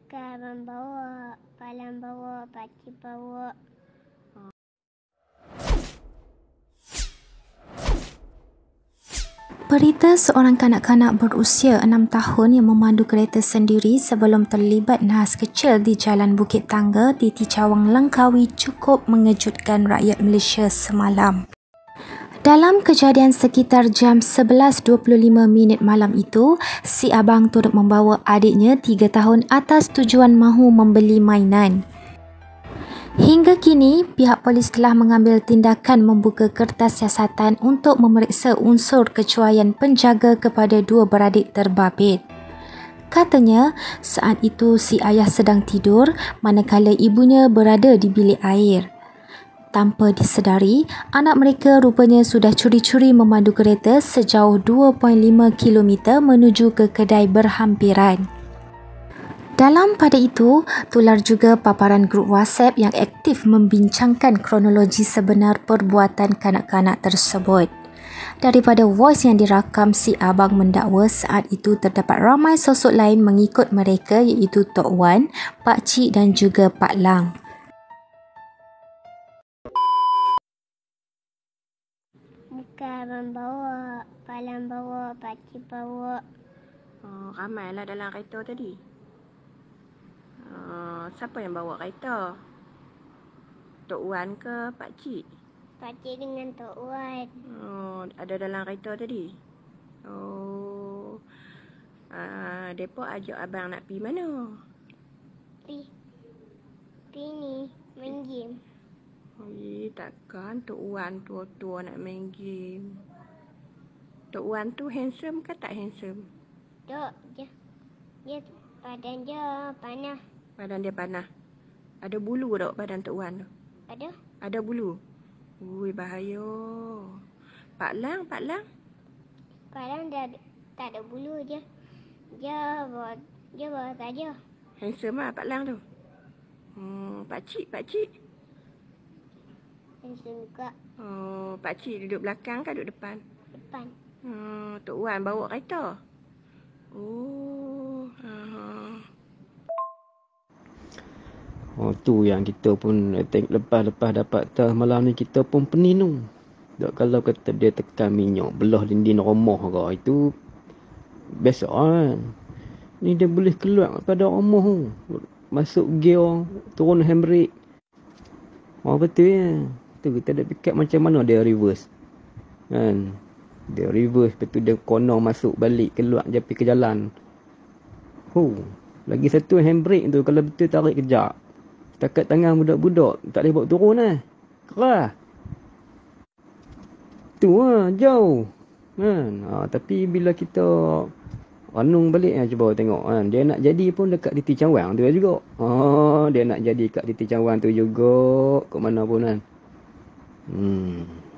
Bukan membawa, palang bawa, pakcik bawa. Berita seorang kanak-kanak berusia 6 tahun yang memandu kereta sendiri sebelum terlibat nahas kecil di Jalan Bukit Tangga di Ticawang, Langkawi cukup mengejutkan rakyat Malaysia semalam. Dalam kejadian sekitar jam 11.25 malam itu, si abang turut membawa adiknya 3 tahun atas tujuan mahu membeli mainan. Hingga kini, pihak polis telah mengambil tindakan membuka kertas siasatan untuk memeriksa unsur kecuaian penjaga kepada dua beradik terbabit. Katanya, saat itu si ayah sedang tidur manakala ibunya berada di bilik air. Tanpa disedari, anak mereka rupanya sudah curi-curi memandu kereta sejauh 2.5 km menuju ke kedai berhampiran. Dalam pada itu, tular juga paparan grup WhatsApp yang aktif membincangkan kronologi sebenar perbuatan kanak-kanak tersebut. Daripada voice yang dirakam, si abang mendakwa saat itu terdapat ramai sosok lain mengikut mereka iaitu Tok Wan, Pak Cik dan juga Pak Lang. Bukan membawa, palang bawa, pakcik bawa. Ramailah dalam kereta tadi. Siapa yang bawa kereta? Tok Wan ke Pak Cik? Pakcik dengan Tok Wan. Ada dalam kereta tadi? Depa ajak abang nak pergi mana? Pi ni, main game. Takkan Tok Wan tua-tua nak main game. Tok Wan tu handsome ke tak handsome? Dok, dia badan dia panah. Badan dia panah. Ada bulu tak badan Tok Wan tu? Ada bulu? Ui, bahaya. Pak Lang? Pak Lang dah tak ada bulu je. Dia bawa saja. Handsome lah Pak Lang tu. Pak Cik? Handsome juga. Pak Cik duduk belakang ke duduk depan? Depan. Tok Wan bawa kereta? Tu yang kita pun lepas dapat tahu malam ni kita pun peninung. Tak kalau kata dia tekan minyak belah dinding rumah ke itu biasa kan. Ni dia boleh keluar pada rumah tu. Masuk gear, turun handbrake. Betul ya. Tu kita dah fikir macam mana dia reverse. Kan? Dia reverse betul dia corner masuk balik keluar je pergi ke jalan. Lagi satu handbrake tu kalau betul tarik kejap. Setakat tangan budak-budak tak boleh bawa turun lah. Kerah. Tu lah, jauh. Kan? Tapi bila kita renung balik cuba tengok kan. Dia nak jadi pun dekat di Ticawang tu juga. Dia nak jadi kat di Ticawang tu juga. Kat mana pun kan.